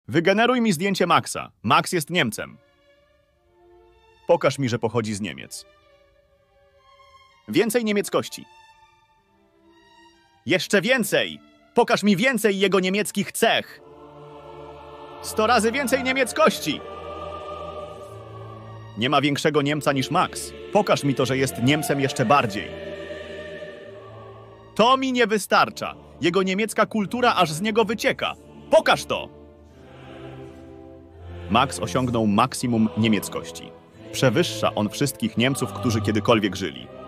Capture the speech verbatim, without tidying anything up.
Wygeneruj mi zdjęcie Maxa. Max jest Niemcem. Pokaż mi, że pochodzi z Niemiec. Więcej niemieckości. Jeszcze więcej! Pokaż mi więcej jego niemieckich cech. Sto razy więcej niemieckości! Nie ma większego Niemca niż Max. Pokaż mi to, że jest Niemcem jeszcze bardziej. To mi nie wystarcza. Jego niemiecka kultura aż z niego wycieka. Pokaż to! Max osiągnął maksimum niemieckości. Przewyższa on wszystkich Niemców, którzy kiedykolwiek żyli.